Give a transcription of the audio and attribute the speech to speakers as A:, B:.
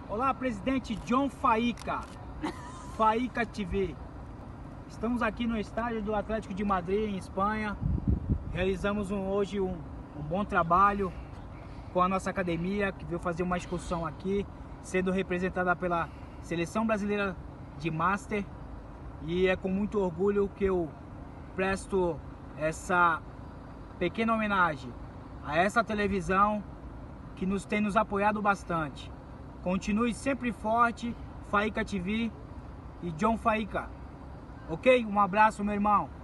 A: Olá, presidente John Faíca, Faíca TV. Estamos aqui no estádio do Atlético de Madrid, em Espanha. Realizamos hoje um bom trabalho com a nossa academia, que veio fazer uma excursão aqui, sendo representada pela Seleção Brasileira de Master. E é com muito orgulho que eu presto essa pequena homenagem a essa televisão que tem nos apoiado bastante. Continue sempre forte, Faíca TV e John Faíca. Ok? Um abraço, meu irmão.